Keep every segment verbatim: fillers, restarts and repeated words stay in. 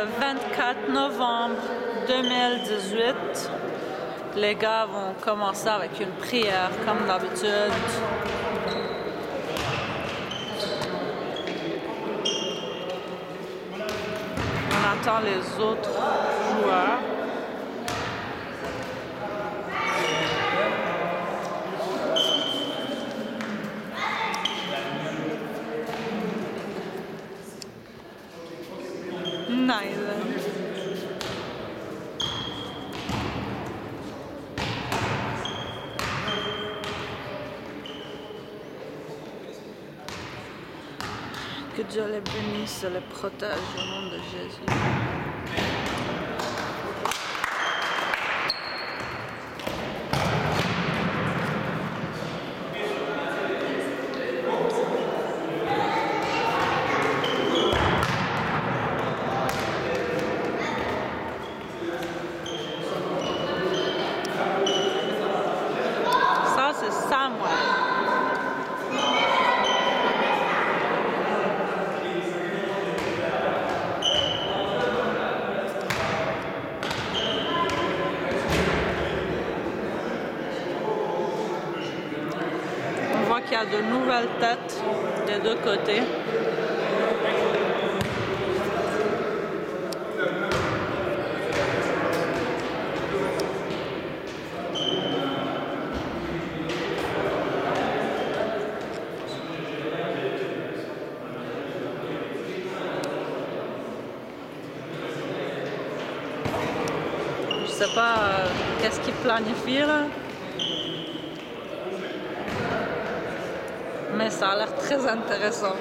le vingt-quatre novembre deux mille dix-huit. Les gars vont commencer avec une prière comme d'habitude. On attend les autres joueurs. Nice. Que Dieu les bénisse et les protège au nom de Jésus. Ça, c'est Samuel. On voit qu'il y a de nouvelles têtes des deux côtés. Je sais pas euh, qu'est-ce qu'ils planifient là. Mais ça a l'air très intéressant.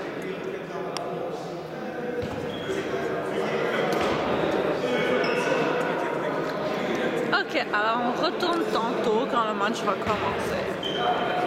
Ok, alors on retourne tantôt quand le match va commencer.